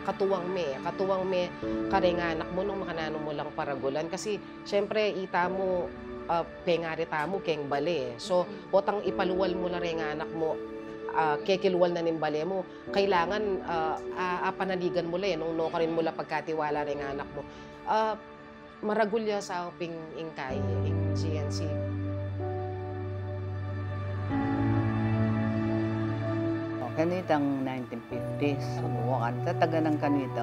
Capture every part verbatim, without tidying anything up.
katuwang me, katuwang me karenganak mo nung makanano mo lang paragulan. Kasi syempre ita mo, uh, pengari tamo keng bale. So, potang ipaluwal mo na renganak mo, uh, kekiluwal na nimbale mo, kailangan uh, uh, panaligan mo la eh, nung no ka rin mula pagkatiwala renganak mo. Uh, maragulya sa ping ingkay, ing G N C. Kanitang nineteen fifties, subukan. Tataga ng kanito,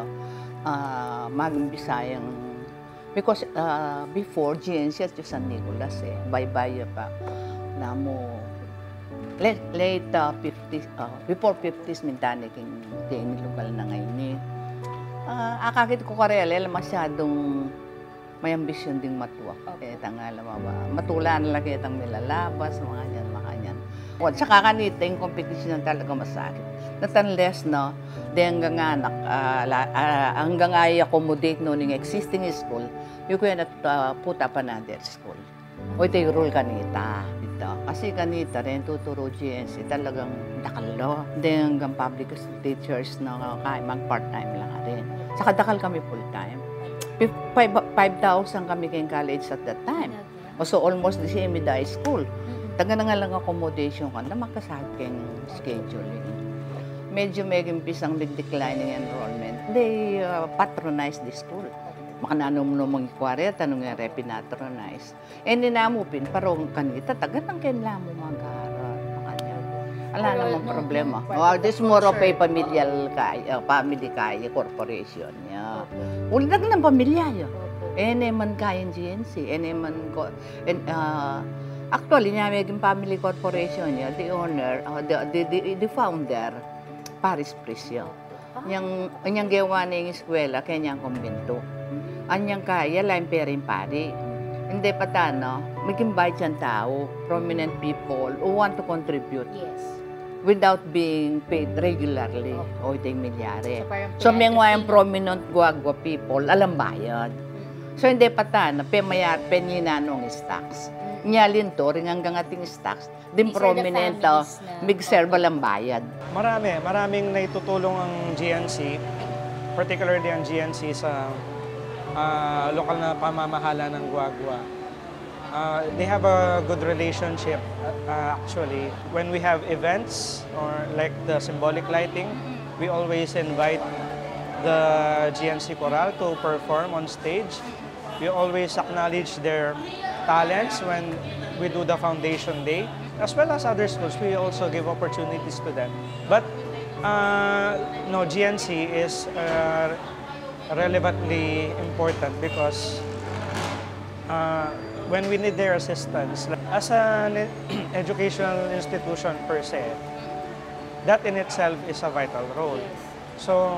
uh, maging Bisayang, because uh, before G N C at San Nicolas eh, bye-bye pa. Namo, late, late uh, fifties, uh, before fifties, mintani king lugal na ngayon eh. Uh, akakit ko karela, masyadong may ambisyon ding matuwa. Eh, tangala ba, matulaan lang kitang nilalabas, mga yan, mga yan. At saka kanita, yung competition talaga masakit. Not unless, no, di hanggang anak, uh, uh, hanggang ay accommodate no ng existing school, you cannot uh, put up another school. O ito yung rule kanita. Ito. Kasi kanita rin, tuturo G N C, talagang dakalo. Di hanggang public teachers na kaya mag-part-time lang rin. Saka dakal kami full-time. five thousand kami kayong college at that time. So almost the same with the high school. Taga na nga lang accommodation ka na makasahag kayong scheduling. Medyo may impisang nag-declining enrollment. They uh, patronize the school. Makanano mo namang ikwari at anong nga pinatronize. E ninamupin, parang kanita, taga nang kailan mo mag-aaral. Wala namang problema. Oh, this more of a familial kaya, family kaya, corporation. Yeah. Ulit ng pamilya yun. Eh, naman kaya G N C. Eh, naman ko. And, uh, actually, niya may family corporation niya, the owner, uh, the, the, the, the founder, Paris Prisio. Yang, yang gawa na yung eskwela, kaya niyang kumbento. Anyang kaya, lang perin pari. Hindi pa tano, maging bayad siyang tao, prominent people who want to contribute. Yes. Without being paid regularly. O ito yung milyari. So, may mga prominent Guagua people, alam bayad. So, hindi pa tano, pemayat, peninanong stocks. Nyalin to, rin hanggang ating stocks, din prominent, mig-serve lang bayad. Marami, maraming naitutulong ang G N C, particularly ang G N C sa uh, lokal na pamamahala ng Guagua. Uh, they have a good relationship, uh, actually. When we have events, or like the symbolic lighting, we always invite the G N C Choral to perform on stage. We always acknowledge their talents when we do the foundation day. As well as other schools, we also give opportunities to them. But uh, no, G N C is uh, relevantly important because uh, when we need their assistance, as an educational institution per se, that in itself is a vital role. So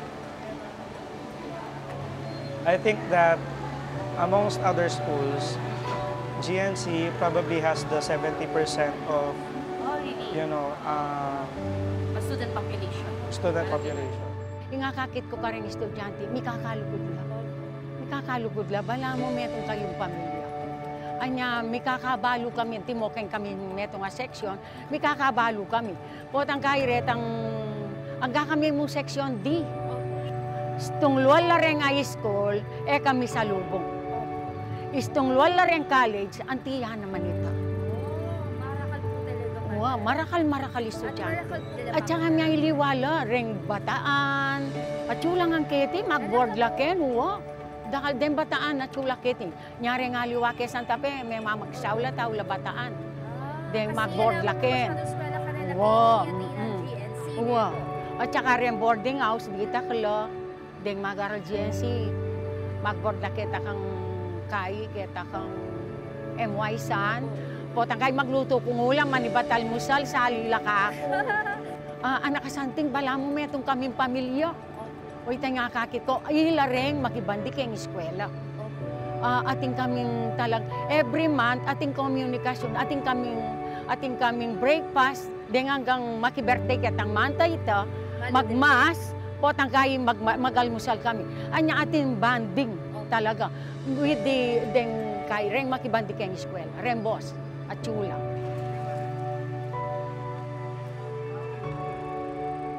I think that amongst other schools, G N C probably has the seventy percent of, you know, uh, student population. Student population. Yung akakit ko ka rin estudyante, may kakalugod lang. May kakalugod lang. Bala mo metong kayong pamilya. Anya, may kakabalo kami, timokeng kami metong nga section, may kakabalo kami. Potang kairet, ang angga kami mong section D. Istong luwal la rin high school, eh kami sa lubong. Istong luwal la rin college, antiyan naman ito. Marakal po talaga. Wow, marakal-marakal estudyante. At saka nga iliwala, ring bataan. At chulang ang keti, mag-board laken, wow. Dahil din bataan at chula keti. Nyari nga liwake Santa Fe, may mamagsaula taula bataan. Then mag-board laken. Wow. Wow. At saka rin boarding house, bita kalo. Then mag-aral G N C. Mag-board laken kang kai, kita kang M Y San. Potang kay magluto kung ulam, manibatal musal, sa halila ka ako. Uh, anak kasanting, bala mo metong kaming pamilya. O ito nga kakit ko, ilareng makibandi kayong eskwela. Uh, ating kaming talag, every month, ating komunikasyon, ating kaming, ating kaming breakfast, din hanggang makibirthday katang manta ito, magmas, potang kayo mag, magalmusal kami. Anya ating banding talaga, with the, den kay reng makibandi kayong eskwela, rembos at chula.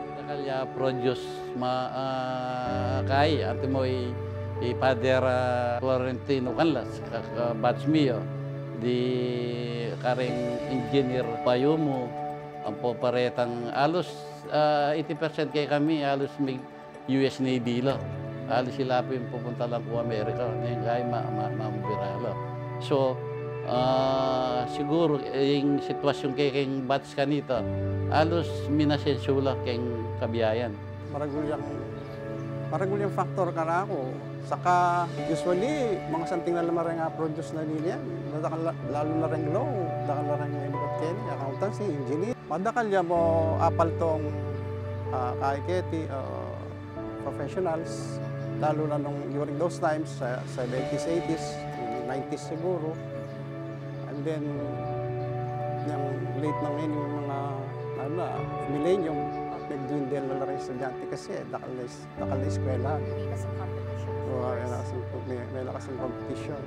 ya produce ma uh, kay at mo i, i Father uh, Florentino kanlas kaka batch mio di karing engineer payo mo ang po paretang alos uh, eighty percent kay kami alos may U S Navy lo alos sila po yung pupunta lang po Amerika ngayon kay ma ma mamubiralo so uh, siguro yung sitwasyon kay keng batch kanito alos minasensula keng kabiyayan. Maragulyang, maragulyang factor ka na ako. Saka usually, mga santing na lamang nga produce na nila yan. Lalo na rin law, dakal na rin yung accountancy, engineer. Madakal yan mo apal tong uh, kaiketi, uh, professionals. Lalo na nung during those times, sa seventies, eighties, nineties siguro. And then, yung late ng yung mga ano, millennium, nag-dwindle na rin estudyante kasi dakal na, dakal na eskwela. May kasing competition. Oo, may, may lakas ng competition.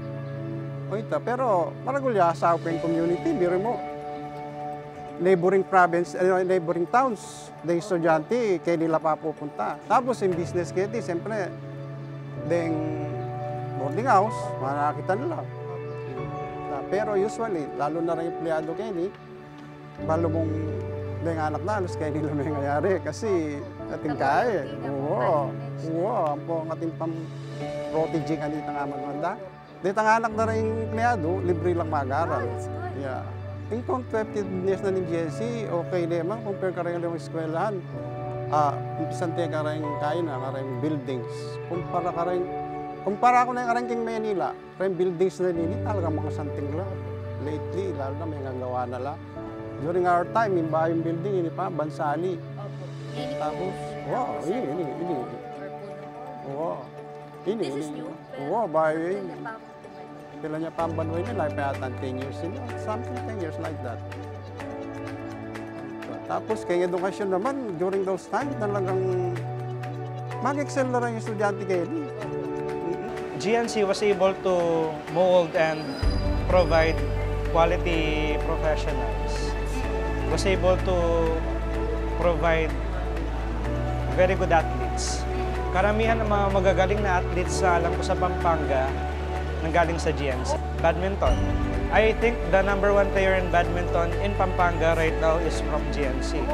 O ito, pero Maragulya, sa open community, biro mo, neighboring province, uh, neighboring towns, na estudyante, kaya nila pa pupunta. Tapos yung business kaya, siyempre, deng boarding house, makakita nila. Pero usually, lalo na rin empleyado kayo ni, balo mong may anak na, alos kayo nila may nangyayari. Kasi ating kaya. Oo. Oo. Ang po ang ating pang protege ka dito nga maganda. Dito nga anak na rin empleyado, libre lang mag-aral. Yeah. Yung kung twelve-years na ng G N C, okay naman. Compare ka rin yung eskwelahan. Ah, umpisante ka rin kaya na, ka rin buildings. Kumpara ka rin Kumpara ko na yung arangking Manila, rin buildings na nini, talagang mga santing lang. Lately, lalo na may nagawa na lang. During our time, yung bayong building, ini pa, Bansali. Tapos, wow, ini, ini, ini. Wow, ini, ini. Wow, bayo yun. Pila niya pa ang banway nila, payatan ten years nila, something ten years like that. Tapos, kaya edukasyon naman, during those times, talagang mag-excel na rin yung estudyante kayo. G N C was able to mold and provide quality professionals. Was able to provide very good athletes. Karamihan ng mga magagaling na athletes sa alam ko sa Pampanga nanggaling sa G N C. Badminton. I think the number one player in badminton in Pampanga right now is from G N C.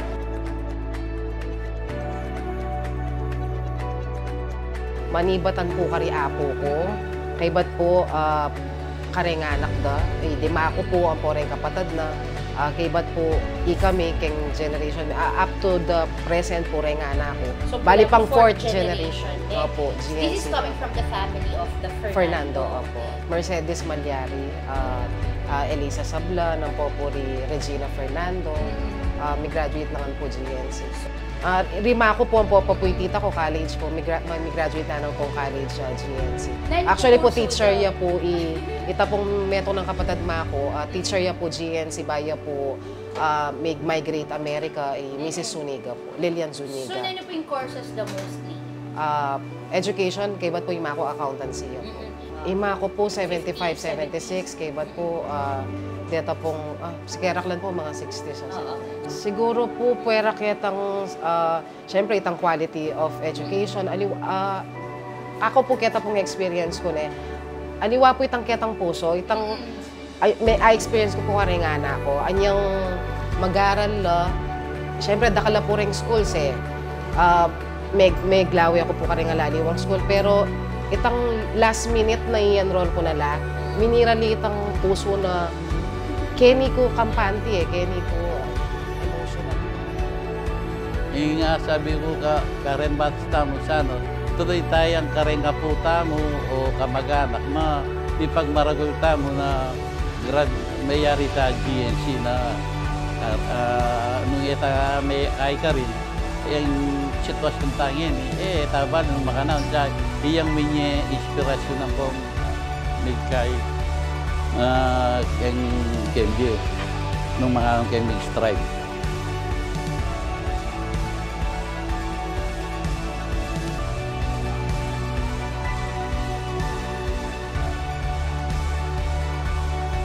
Manibatan po kari apo ko. Kay bat po uh, kare nga anak da. Eh, di mako po ang poreng kapatid na. Uh, kay bat po ikami keng generation uh, up to the present po rin nga anak ko. So, bali like pang fourth fourth generation. generation. Opo, G N C. This is coming from the family of the Fernando. Fernando, opo. Mercedes Malyari, uh, uh, Elisa Sabla, ng Popuri, Regina Fernando. Uh, may graduate naman po G N C. Uh, rima ko po ang popoy tita ko, college po. May, gra may graduate na nang po college uh, G N C. Actually po, teacher ya po, i, ita pong meto ng kapatid ma ko, uh, teacher ya po G N C, baya po, uh, may migrate America, eh, Missus Zuniga po, Lilian Zuniga. So, ano po yung courses the mostly? Uh, education, kay ba't po ima ko accountancy ya po. Ima ko po seventy-five, seventy-six, kay ba't po, uh, dito pong, ah, si Keraklan po, mga sixties. Uh, Siguro po, pwera kitang, uh, syempre, itang quality of education. Aliw, uh, ako po kita pong experience ko na, aliwa po itang kitang puso, itang, ay, may I-experience ko po ka rin nga na ako. Anyang mag-aral la, syempre, dakala po rin schools eh. Uh, may, may glawi ako po ka rin nga laliwang school, pero itang last minute na i-enroll ko na la, minirali itang puso na, Kenny ko kampante eh, Kenny ko emotional. Yung nga sabi ko ka, karen bata mo sa ano, tuloy tayong karen kaputa mo o kamag-anak na di pagmaragulta mo na grad mayari sa G N C na uh, uh, nung ita may ay ka rin, yung sitwasyon tangin, eh, taba nung makanaon dyan, iyang minye inspirasyon ng pong nagkay. Uh, yung Kemgyo, nung mga Kemgyo strike.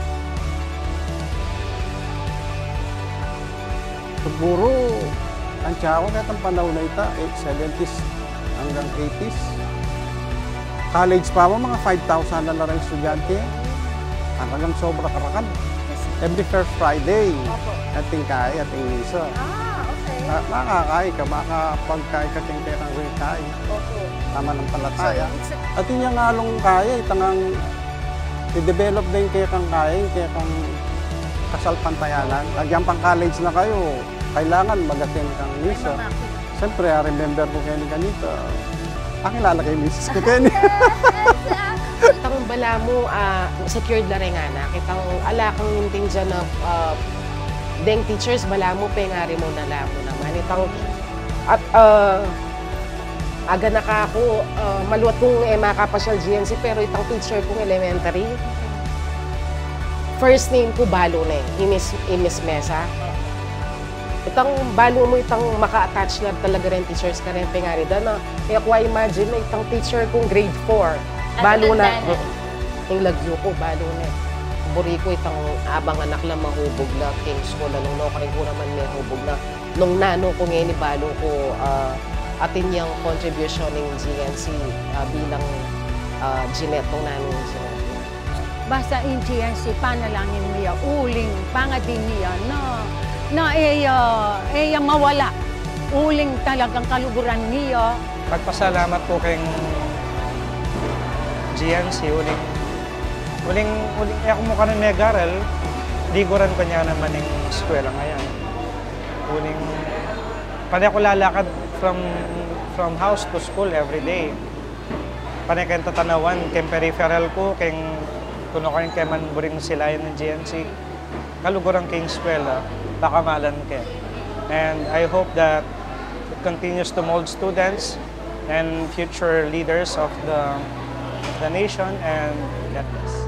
Siguro, ang Tsaka ako kahit ang panahon na ita, eh, seventies hanggang eighties. College pa mo, mga five thousand na lang ang estudyante. Hanggang sobra karakan. Every first Friday, ating kaya, ating misa. Ah, okay. Uh, makakay ka, makapagkay ka ting kaya kang kay. Opo. Tama ng palataya. So, it's a- At yung nga along kaya, itangang i-develop din kaya kang kaya, kaya kang kasal pantayanan. Nagyan pang college na kayo, kailangan mag-attend kang may misa. mga activities. Siyempre, I remember ko kayo ni kanito. Pakilala kay misis ko kayo. Itang bala mo, ah, secured na rin nga na. Kitang ala kang hinting dyan na ah, deng teachers, bala mo, pengari mo na mo naman. Itang, at ah, aga na ka ako, ah, maluwat kong eh, makapasyal G N C, pero itang teacher kong elementary, first name ko Balo na eh, Imis, Imis Mesa. Itang balo mo itang maka-attach na talaga rin teachers ka rin pengari da na. Kaya ko imagine na itang teacher kong grade four, balo na. At Yung lagyo ko, balo na. Buri ko itang abang anak lang mahubog na king school na nung nakaring ko naman may hubog na. Nung nano ko ngayon ni balo ko uh, atin yung contribution ng G N C uh, bilang uh, Jeanette nung nano ni Jeanette. Basta in G N C, panalangin niya, uling, pangadin niya, na, na eh, uh, eh, mawala. Uling talagang kaluguran niya. Pagpasalamat po kay G N C, uling, uling, uling, eh, ako mo ka rin may garal, di ko rin pa niya naman yung eskwela ngayon. Uling, pwede ako lalakad from, from house to school every day. Pwede kayong tatanawan, kayong peripheral ko, kayong kuno kayong kay manburing sila yun ng G N C. Kaluguran kayong eskwela, pakamalan kayo. And I hope that it continues to mold students and future leaders of the, the nation, and God bless.